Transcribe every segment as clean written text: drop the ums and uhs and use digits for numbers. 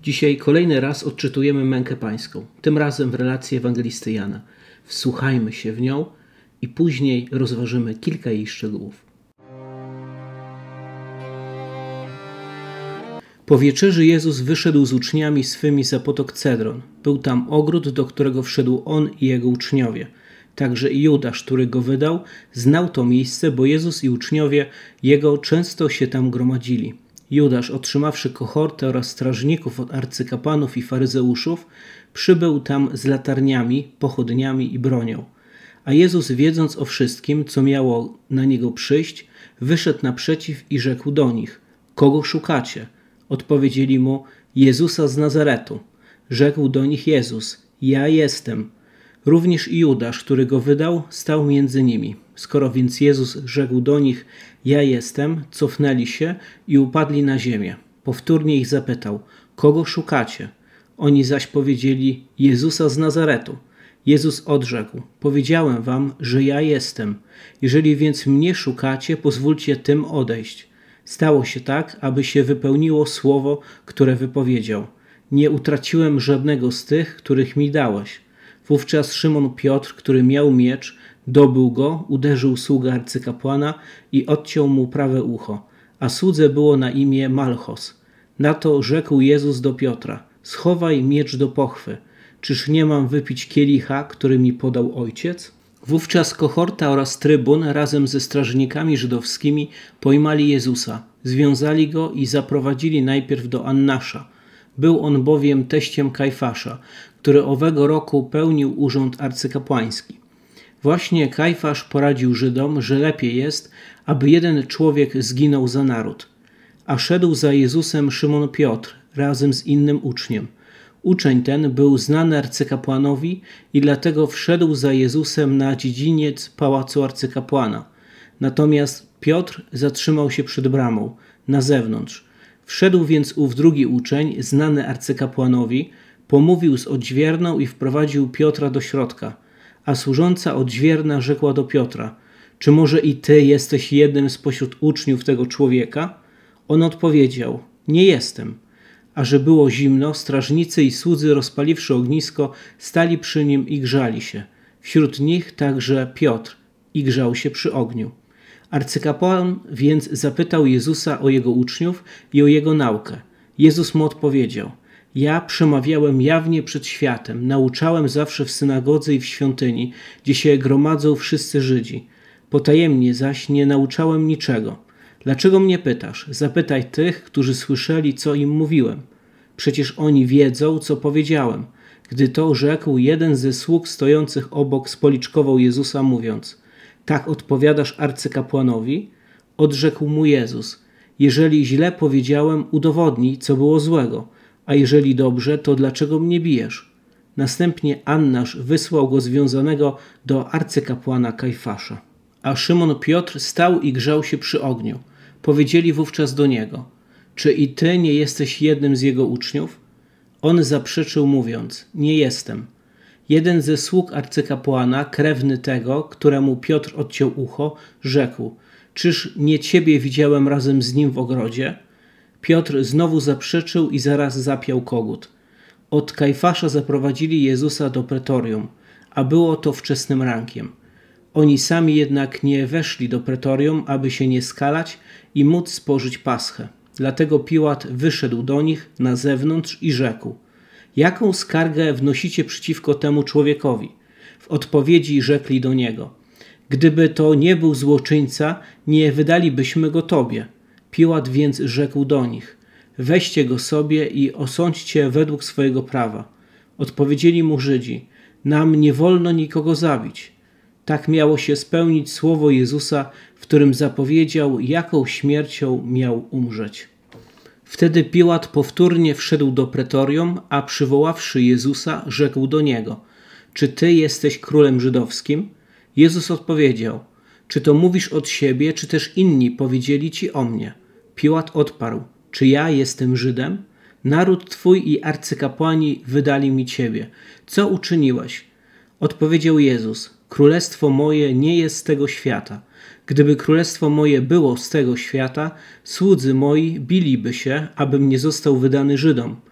Dzisiaj kolejny raz odczytujemy mękę pańską, tym razem w relacji ewangelisty Jana. Wsłuchajmy się w nią i później rozważymy kilka jej szczegółów. Po wieczerzy Jezus wyszedł z uczniami swymi za potok Cedron. Był tam ogród, do którego wszedł on i jego uczniowie. Także i Judasz, który go wydał, znał to miejsce, bo Jezus i uczniowie jego często się tam gromadzili. Judasz, otrzymawszy kohortę oraz strażników od arcykapłanów i faryzeuszów, przybył tam z latarniami, pochodniami i bronią. A Jezus, wiedząc o wszystkim, co miało na niego przyjść, wyszedł naprzeciw i rzekł do nich: „Kogo szukacie?” Odpowiedzieli mu: „Jezusa z Nazaretu”. Rzekł do nich Jezus: „Ja jestem”. Również i Judasz, który go wydał, stał między nimi. Skoro więc Jezus rzekł do nich: „Ja jestem”, cofnęli się i upadli na ziemię. Powtórnie ich zapytał: „Kogo szukacie?” Oni zaś powiedzieli: „Jezusa z Nazaretu”. Jezus odrzekł: „Powiedziałem wam, że ja jestem. Jeżeli więc mnie szukacie, pozwólcie tym odejść”. Stało się tak, aby się wypełniło słowo, które wypowiedział: „Nie utraciłem żadnego z tych, których mi dałeś”. Wówczas Szymon Piotr, który miał miecz, dobył go, uderzył sługę arcykapłana i odciął mu prawe ucho, a słudze było na imię Malchos. Na to rzekł Jezus do Piotra: „Schowaj miecz do pochwy. Czyż nie mam wypić kielicha, który mi podał Ojciec?” Wówczas kohorta oraz trybun razem ze strażnikami żydowskimi pojmali Jezusa, związali go i zaprowadzili najpierw do Annasza. Był on bowiem teściem Kajfasza, który owego roku pełnił urząd arcykapłański. Właśnie Kajfasz poradził Żydom, że lepiej jest, aby jeden człowiek zginął za naród. A szedł za Jezusem Szymon Piotr razem z innym uczniem. Uczeń ten był znany arcykapłanowi i dlatego wszedł za Jezusem na dziedziniec pałacu arcykapłana. Natomiast Piotr zatrzymał się przed bramą, na zewnątrz. Wszedł więc ów drugi uczeń, znany arcykapłanowi, pomówił z odźwierną i wprowadził Piotra do środka. A służąca odźwierna rzekła do Piotra: „Czy może i ty jesteś jednym spośród uczniów tego człowieka?” On odpowiedział: „Nie jestem”. A że było zimno, strażnicy i słudzy, rozpaliwszy ognisko, stali przy nim i grzali się. Wśród nich także Piotr i grzał się przy ogniu. Arcykapłan więc zapytał Jezusa o jego uczniów i o jego naukę. Jezus mu odpowiedział: „Ja przemawiałem jawnie przed światem, nauczałem zawsze w synagodze i w świątyni, gdzie się gromadzą wszyscy Żydzi. Potajemnie zaś nie nauczałem niczego. Dlaczego mnie pytasz? Zapytaj tych, którzy słyszeli, co im mówiłem. Przecież oni wiedzą, co powiedziałem”. Gdy to rzekł, jeden ze sług stojących obok spoliczkował Jezusa, mówiąc: „Tak odpowiadasz arcykapłanowi?” Odrzekł mu Jezus: „Jeżeli źle powiedziałem, udowodnij, co było złego, a jeżeli dobrze, to dlaczego mnie bijesz?” Następnie Annasz wysłał go związanego do arcykapłana Kajfasza. A Szymon Piotr stał i grzał się przy ogniu. Powiedzieli wówczas do niego: „Czy i ty nie jesteś jednym z jego uczniów?” On zaprzeczył, mówiąc: „Nie jestem”. Jeden ze sług arcykapłana, krewny tego, któremu Piotr odciął ucho, rzekł: „Czyż nie ciebie widziałem razem z nim w ogrodzie?” Piotr znowu zaprzeczył i zaraz zapiał kogut. Od Kajfasza zaprowadzili Jezusa do pretorium, a było to wczesnym rankiem. Oni sami jednak nie weszli do pretorium, aby się nie skalać i móc spożyć paschę. Dlatego Piłat wyszedł do nich na zewnątrz i rzekł: „Jaką skargę wnosicie przeciwko temu człowiekowi?” W odpowiedzi rzekli do niego: „Gdyby to nie był złoczyńca, nie wydalibyśmy go tobie”. Piłat więc rzekł do nich: „Weźcie go sobie i osądźcie według swojego prawa”. Odpowiedzieli mu Żydzi: „Nam nie wolno nikogo zabić”. Tak miało się spełnić słowo Jezusa, w którym zapowiedział, jaką śmiercią miał umrzeć. Wtedy Piłat powtórnie wszedł do pretorium, a przywoławszy Jezusa, rzekł do niego: „Czy ty jesteś królem żydowskim?” Jezus odpowiedział: „Czy to mówisz od siebie, czy też inni powiedzieli ci o mnie?” Piłat odparł: „Czy ja jestem Żydem? Naród twój i arcykapłani wydali mi ciebie. Co uczyniłeś?” Odpowiedział Jezus: „Królestwo moje nie jest z tego świata. Gdyby królestwo moje było z tego świata, słudzy moi biliby się, abym nie został wydany Żydom.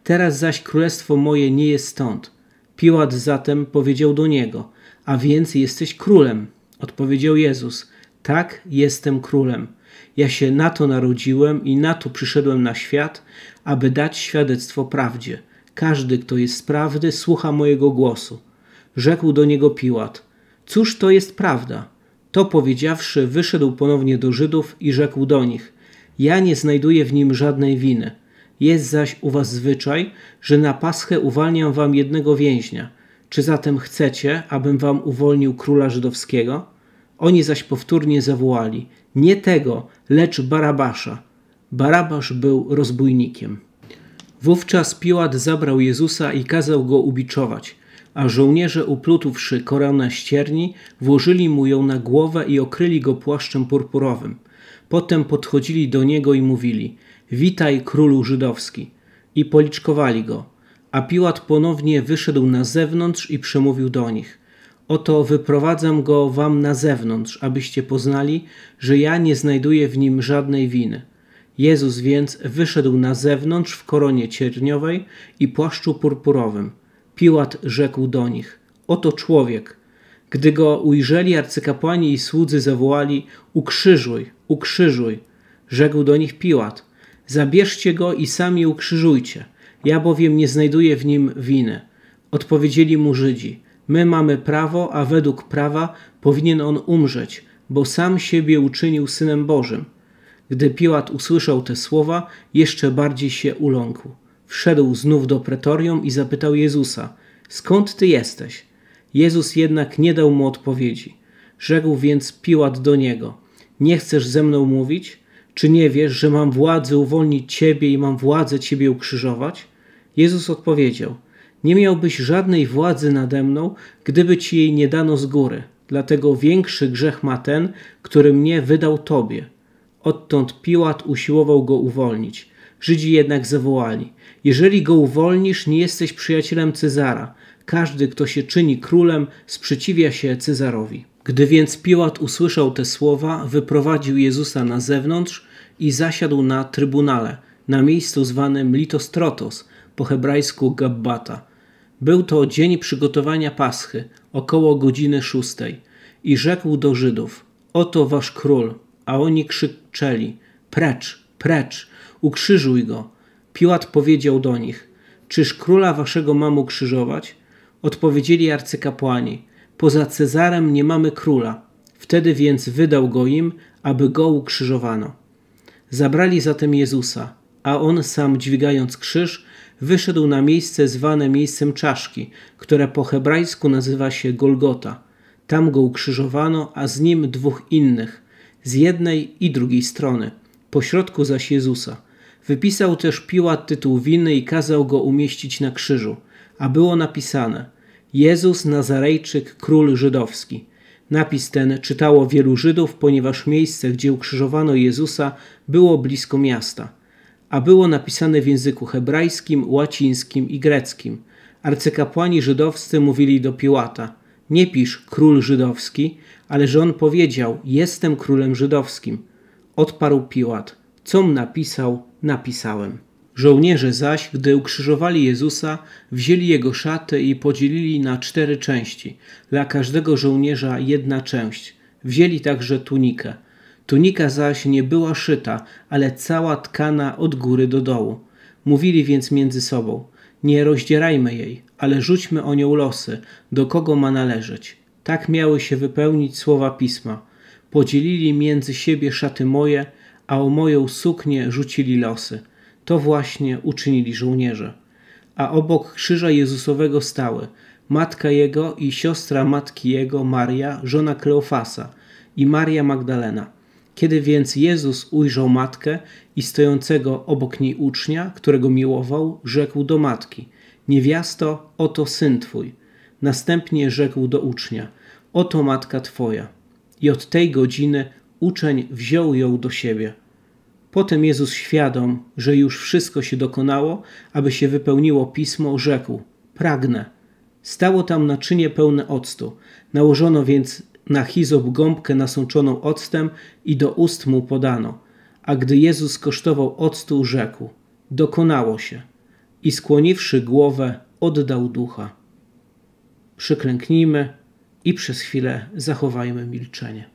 Teraz zaś królestwo moje nie jest stąd. Piłat zatem powiedział do niego: a więc jesteś królem? Odpowiedział Jezus: tak, jestem królem. Ja się na to narodziłem i na to przyszedłem na świat, aby dać świadectwo prawdzie. Każdy, kto jest z prawdy, słucha mojego głosu. Rzekł do niego Piłat: cóż to jest prawda? To powiedziawszy, wyszedł ponownie do Żydów i rzekł do nich: ja nie znajduję w nim żadnej winy. Jest zaś u was zwyczaj, że na Paschę uwalniam wam jednego więźnia. Czy zatem chcecie, abym wam uwolnił króla żydowskiego? Oni zaś powtórnie zawołali: nie tego, lecz Barabasza. Barabasz był rozbójnikiem. Wówczas Piłat zabrał Jezusa i kazał go ubiczować, a żołnierze, uplutłszy koronę ścierni, włożyli mu ją na głowę i okryli go płaszczem purpurowym. Potem podchodzili do niego i mówili: witaj, królu żydowski. I policzkowali go. A Piłat ponownie wyszedł na zewnątrz i przemówił do nich: oto wyprowadzam go wam na zewnątrz, abyście poznali, że ja nie znajduję w nim żadnej winy. Jezus więc wyszedł na zewnątrz w koronie cierniowej i płaszczu purpurowym. Piłat rzekł do nich: oto człowiek. Gdy go ujrzeli, arcykapłani i słudzy zawołali: ukrzyżuj, ukrzyżuj. Rzekł do nich Piłat: zabierzcie go i sami ukrzyżujcie. Ja bowiem nie znajduję w nim winy. Odpowiedzieli mu Żydzi: my mamy prawo, a według prawa powinien on umrzeć, bo sam siebie uczynił Synem Bożym. Gdy Piłat usłyszał te słowa, jeszcze bardziej się uląkł. Wszedł znów do pretorium i zapytał Jezusa: skąd ty jesteś? Jezus jednak nie dał mu odpowiedzi. Rzekł więc Piłat do niego: nie chcesz ze mną mówić? Czy nie wiesz, że mam władzę uwolnić ciebie i mam władzę ciebie ukrzyżować? Jezus odpowiedział: nie miałbyś żadnej władzy nade mną, gdyby ci jej nie dano z góry. Dlatego większy grzech ma ten, który mnie wydał tobie. Odtąd Piłat usiłował go uwolnić. Żydzi jednak zawołali: jeżeli go uwolnisz, nie jesteś przyjacielem Cezara. Każdy, kto się czyni królem, sprzeciwia się Cezarowi. Gdy więc Piłat usłyszał te słowa, wyprowadził Jezusa na zewnątrz i zasiadł na trybunale, na miejscu zwanym Litostrotos, po hebrajsku Gabbata. Był to dzień przygotowania Paschy, około godziny 6. I rzekł do Żydów: oto wasz król. A oni krzyczeli: precz, precz, ukrzyżuj go. Piłat powiedział do nich: czyż króla waszego mam ukrzyżować? Odpowiedzieli arcykapłani: poza Cezarem nie mamy króla. Wtedy więc wydał go im, aby go ukrzyżowano. Zabrali zatem Jezusa, a on sam, dźwigając krzyż, wyszedł na miejsce zwane miejscem czaszki, które po hebrajsku nazywa się Golgota. Tam go ukrzyżowano, a z nim dwóch innych, z jednej i drugiej strony, pośrodku zaś Jezusa. Wypisał też Piłat tytuł winny i kazał go umieścić na krzyżu, a było napisane: Jezus Nazarejczyk, król żydowski. Napis ten czytało wielu Żydów, ponieważ miejsce, gdzie ukrzyżowano Jezusa, było blisko miasta, a było napisane w języku hebrajskim, łacińskim i greckim. Arcykapłani żydowscy mówili do Piłata: nie pisz król żydowski, ale że on powiedział: jestem królem żydowskim. Odparł Piłat: com napisał, napisałem. Żołnierze zaś, gdy ukrzyżowali Jezusa, wzięli jego szaty i podzielili na 4 części, dla każdego żołnierza jedna część. Wzięli także tunikę. Tunika zaś nie była szyta, ale cała tkana od góry do dołu. Mówili więc między sobą: nie rozdzierajmy jej, ale rzućmy o nią losy, do kogo ma należeć. Tak miały się wypełnić słowa Pisma. Podzielili między siebie szaty moje, a o moją suknię rzucili losy. To właśnie uczynili żołnierze. A obok krzyża Jezusowego stały matka jego i siostra matki jego, Maria, żona Kleofasa, i Maria Magdalena. Kiedy więc Jezus ujrzał matkę i stojącego obok niej ucznia, którego miłował, rzekł do matki: niewiasto, oto syn twój. Następnie rzekł do ucznia: oto matka twoja. I od tej godziny uczeń wziął ją do siebie. Potem Jezus, świadom, że już wszystko się dokonało, aby się wypełniło Pismo, rzekł: pragnę. Stało tam naczynie pełne octu. Nałożono więc na hizop gąbkę nasączoną octem i do ust mu podano. A gdy Jezus kosztował octu, rzekł: dokonało się. i skłoniwszy głowę, oddał ducha. Przyklęknijmy i przez chwilę zachowajmy milczenie.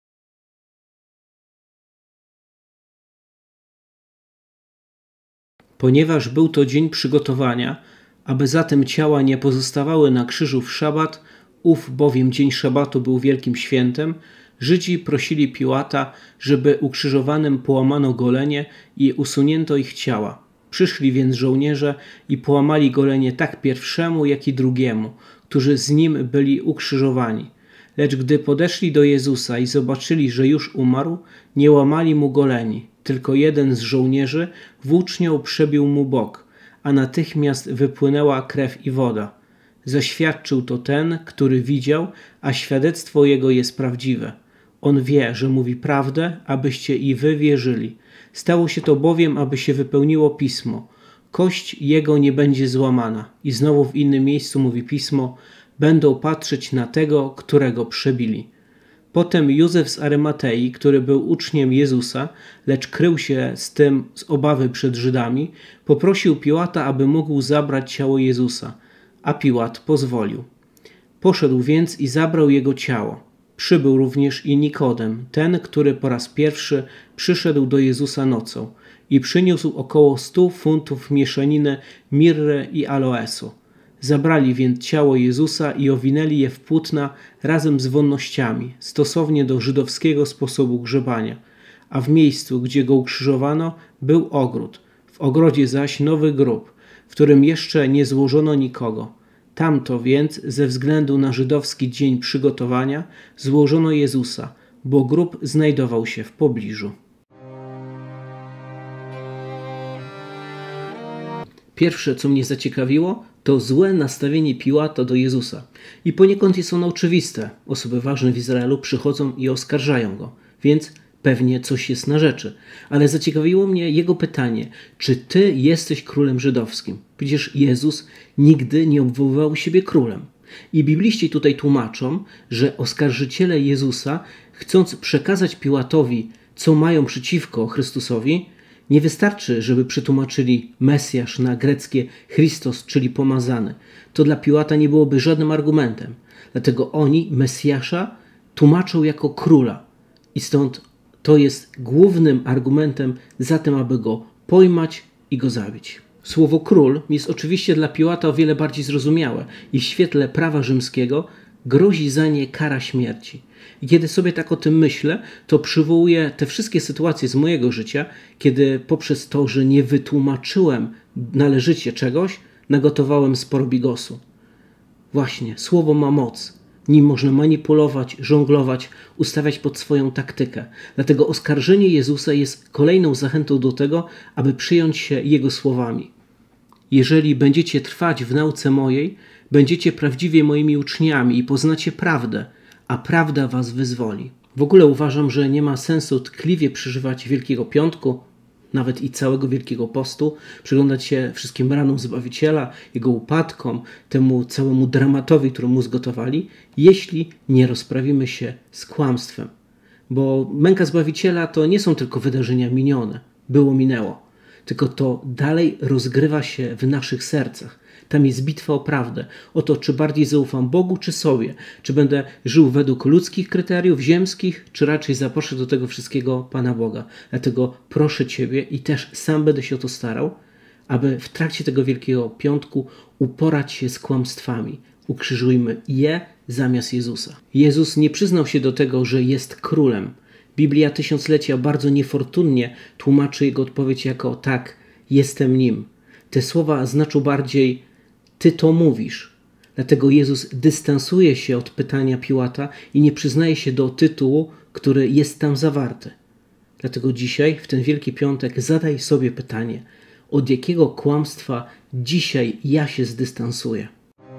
Ponieważ był to dzień przygotowania, aby zatem ciała nie pozostawały na krzyżu w szabat, ów bowiem dzień szabatu był wielkim świętem, Żydzi prosili Piłata, żeby ukrzyżowanym połamano golenie i usunięto ich ciała. Przyszli więc żołnierze i połamali golenie tak pierwszemu, jak i drugiemu, którzy z nim byli ukrzyżowani. Lecz gdy podeszli do Jezusa i zobaczyli, że już umarł, nie łamali mu goleni, tylko jeden z żołnierzy włócznią przebił mu bok, a natychmiast wypłynęła krew i woda. Zaświadczył to ten, który widział, a świadectwo jego jest prawdziwe. On wie, że mówi prawdę, abyście i wy wierzyli. Stało się to bowiem, aby się wypełniło Pismo. Kość jego nie będzie złamana. I znowu w innym miejscu mówi Pismo, będą patrzeć na tego, którego przebili. Potem Józef z Arymatei, który był uczniem Jezusa, lecz krył się z tym z obawy przed Żydami, poprosił Piłata, aby mógł zabrać ciało Jezusa, a Piłat pozwolił. Poszedł więc i zabrał jego ciało. Przybył również i Nikodem, ten, który po raz pierwszy przyszedł do Jezusa nocą i przyniósł około 100 funtów mieszaniny mirry i aloesu. Zabrali więc ciało Jezusa i owinęli je w płótna razem z wonnościami, stosownie do żydowskiego sposobu grzebania. A w miejscu, gdzie go ukrzyżowano, był ogród. W ogrodzie zaś nowy grób, w którym jeszcze nie złożono nikogo. Tamto więc, ze względu na żydowski dzień przygotowania, złożono Jezusa, bo grób znajdował się w pobliżu. Pierwsze, co mnie zaciekawiło, to złe nastawienie Piłata do Jezusa. I poniekąd jest ono oczywiste. Osoby ważne w Izraelu przychodzą i oskarżają go, więc pewnie coś jest na rzeczy. Ale zaciekawiło mnie jego pytanie, czy ty jesteś królem żydowskim? Przecież Jezus nigdy nie obwoływał siebie królem. I bibliści tutaj tłumaczą, że oskarżyciele Jezusa, chcąc przekazać Piłatowi, co mają przeciwko Chrystusowi, nie wystarczy, żeby przetłumaczyli Mesjasz na greckie Christos, czyli pomazany. To dla Piłata nie byłoby żadnym argumentem. Dlatego oni Mesjasza tłumaczą jako króla. I stąd to jest głównym argumentem za tym, aby go pojmać i go zabić. Słowo król jest oczywiście dla Piłata o wiele bardziej zrozumiałe i w świetle prawa rzymskiego grozi za nie kara śmierci. I kiedy sobie tak o tym myślę, to przywołuję te wszystkie sytuacje z mojego życia, kiedy poprzez to, że nie wytłumaczyłem należycie czegoś, nagotowałem sporo bigosu. Właśnie, słowo ma moc. Nim można manipulować, żonglować, ustawiać pod swoją taktykę. Dlatego oskarżenie Jezusa jest kolejną zachętą do tego, aby przyjąć się Jego słowami. Jeżeli będziecie trwać w nauce mojej, będziecie prawdziwie moimi uczniami i poznacie prawdę, a prawda was wyzwoli. W ogóle uważam, że nie ma sensu tkliwie przeżywać Wielkiego Piątku, nawet i całego Wielkiego Postu, przyglądać się wszystkim ranom Zbawiciela, Jego upadkom, temu całemu dramatowi, który mu zgotowali, jeśli nie rozprawimy się z kłamstwem. Bo męka Zbawiciela to nie są tylko wydarzenia minione, było, minęło, tylko to dalej rozgrywa się w naszych sercach. Tam jest bitwa o prawdę, o to, czy bardziej zaufam Bogu, czy sobie, czy będę żył według ludzkich kryteriów ziemskich, czy raczej zaproszę do tego wszystkiego Pana Boga. Dlatego proszę Ciebie i też sam będę się o to starał, aby w trakcie tego Wielkiego Piątku uporać się z kłamstwami. Ukrzyżujmy je zamiast Jezusa. Jezus nie przyznał się do tego, że jest królem. Biblia tysiąclecia bardzo niefortunnie tłumaczy jego odpowiedź jako tak, jestem nim. Te słowa znaczą bardziej ty to mówisz. Dlatego Jezus dystansuje się od pytania Piłata i nie przyznaje się do tytułu, który jest tam zawarty. Dlatego dzisiaj, w ten Wielki Piątek, zadaj sobie pytanie, od jakiego kłamstwa dzisiaj ja się zdystansuję?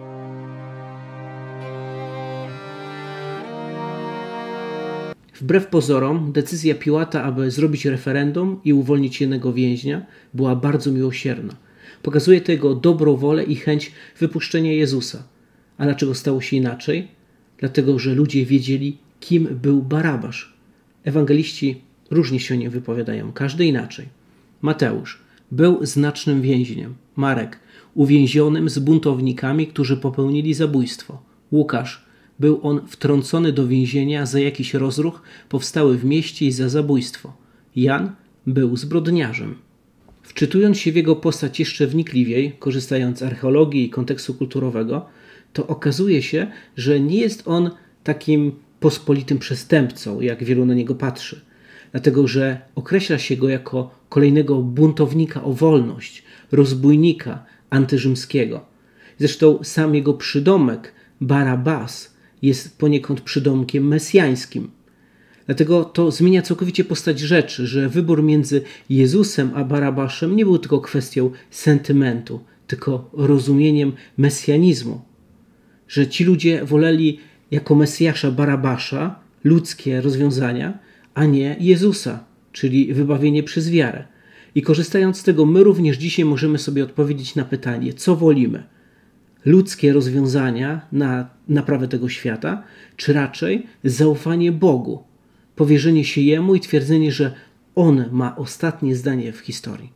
Wbrew pozorom, decyzja Piłata, aby zrobić referendum i uwolnić jednego więźnia, była bardzo miłosierna. Pokazuje to jego dobrą wolę i chęć wypuszczenia Jezusa. A dlaczego stało się inaczej? Dlatego, że ludzie wiedzieli, kim był Barabasz. Ewangeliści różnie się o nim wypowiadają, każdy inaczej. Mateusz. był znacznym więźniem. Marek uwięzionym z buntownikami, którzy popełnili zabójstwo. Łukasz był on wtrącony do więzienia za jakiś rozruch powstały w mieście i za zabójstwo. Jan był zbrodniarzem. Wczytując się w jego postać jeszcze wnikliwiej, korzystając z archeologii i kontekstu kulturowego, to okazuje się, że nie jest on takim pospolitym przestępcą, jak wielu na niego patrzy. Dlatego, że określa się go jako kolejnego buntownika o wolność, rozbójnika antyrzymskiego. Zresztą sam jego przydomek Barabas jest poniekąd przydomkiem mesjańskim. Dlatego to zmienia całkowicie postać rzeczy, że wybór między Jezusem a Barabaszem nie był tylko kwestią sentymentu, tylko rozumieniem mesjanizmu. Że ci ludzie woleli jako Mesjasza Barabasza ludzkie rozwiązania, a nie Jezusa, czyli wybawienie przez wiarę. I korzystając z tego, my również dzisiaj możemy sobie odpowiedzieć na pytanie, co wolimy? Ludzkie rozwiązania na naprawę tego świata, czy raczej zaufanie Bogu, powierzenie się Jemu i twierdzenie, że On ma ostatnie zdanie w historii.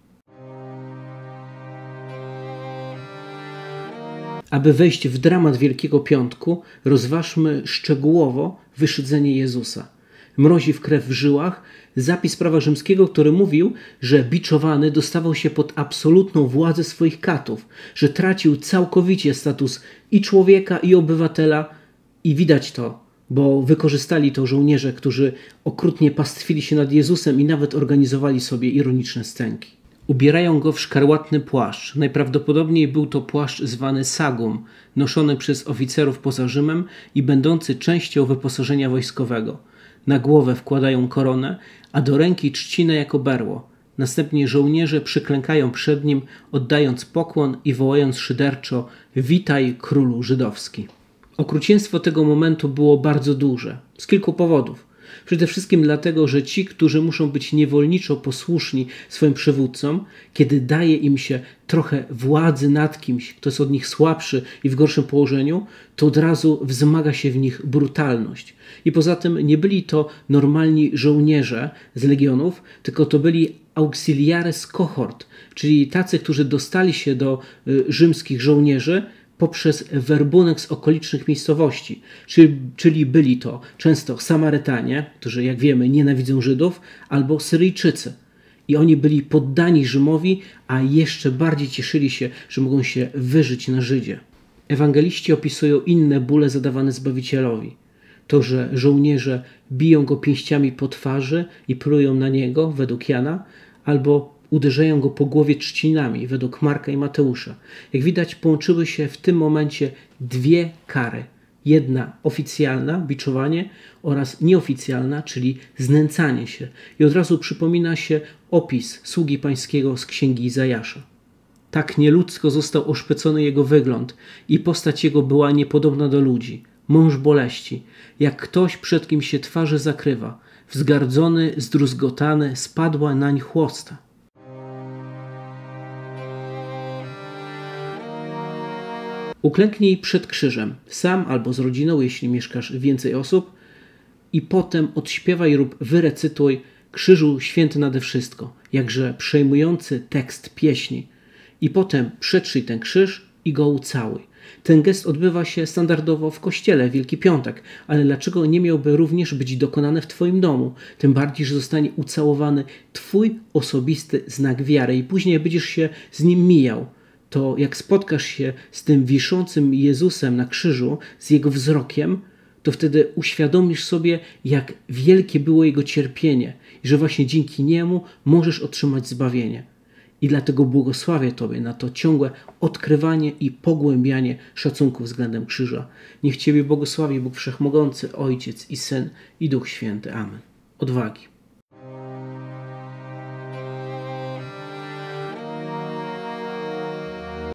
Aby wejść w dramat Wielkiego Piątku, rozważmy szczegółowo wyszydzenie Jezusa. Mrozi w krew w żyłach zapis prawa rzymskiego, który mówił, że biczowany dostawał się pod absolutną władzę swoich katów, że tracił całkowicie status i człowieka, i obywatela. I widać to, bo wykorzystali to żołnierze, którzy okrutnie pastwili się nad Jezusem i nawet organizowali sobie ironiczne scenki. Ubierają go w szkarłatny płaszcz. Najprawdopodobniej był to płaszcz zwany sagum, noszony przez oficerów poza Rzymem i będący częścią wyposażenia wojskowego. Na głowę wkładają koronę, a do ręki trzcinę jako berło. Następnie żołnierze przyklękają przed nim, oddając pokłon i wołając szyderczo: „Witaj, królu żydowski”. Okrucieństwo tego momentu było bardzo duże, z kilku powodów. Przede wszystkim dlatego, że ci, którzy muszą być niewolniczo posłuszni swoim przywódcom, kiedy daje im się trochę władzy nad kimś, kto jest od nich słabszy i w gorszym położeniu, to od razu wzmaga się w nich brutalność. I poza tym nie byli to normalni żołnierze z legionów, tylko to byli auxiliares cohort, czyli tacy, którzy dostali się do rzymskich żołnierzy poprzez werbunek z okolicznych miejscowości, czyli byli to często Samarytanie, którzy jak wiemy nienawidzą Żydów, albo Syryjczycy. I oni byli poddani Rzymowi, a jeszcze bardziej cieszyli się, że mogą się wyżyć na Żydzie. Ewangeliści opisują inne bóle zadawane Zbawicielowi. To, że żołnierze biją go pięściami po twarzy i plują na niego, według Jana, albo uderzają go po głowie trzcinami, według Marka i Mateusza. Jak widać, połączyły się w tym momencie dwie kary. Jedna oficjalna, biczowanie, oraz nieoficjalna, czyli znęcanie się. I od razu przypomina się opis sługi pańskiego z księgi Izajasza. Tak nieludzko został oszpecony jego wygląd i postać jego była niepodobna do ludzi. Mąż boleści, jak ktoś, przed kim się twarzy zakrywa. Wzgardzony, zdruzgotany, spadła nań chłosta. Uklęknij przed krzyżem, sam albo z rodziną, jeśli mieszkasz więcej osób, i potem odśpiewaj lub wyrecytuj Krzyżu święty nade wszystko, jakże przejmujący tekst pieśni. I potem przetrzyj ten krzyż i go ucałuj. Ten gest odbywa się standardowo w kościele w Wielki Piątek, ale dlaczego nie miałby również być dokonany w Twoim domu? Tym bardziej, że zostanie ucałowany Twój osobisty znak wiary i później będziesz się z nim mijał. To jak spotkasz się z tym wiszącym Jezusem na krzyżu, z Jego wzrokiem, to wtedy uświadomisz sobie, jak wielkie było Jego cierpienie i że właśnie dzięki Niemu możesz otrzymać zbawienie. I dlatego błogosławię Tobie na to ciągłe odkrywanie i pogłębianie szacunku względem krzyża. Niech Ciebie błogosławi Bóg Wszechmogący, Ojciec i Syn i Duch Święty. Amen. Odwagi.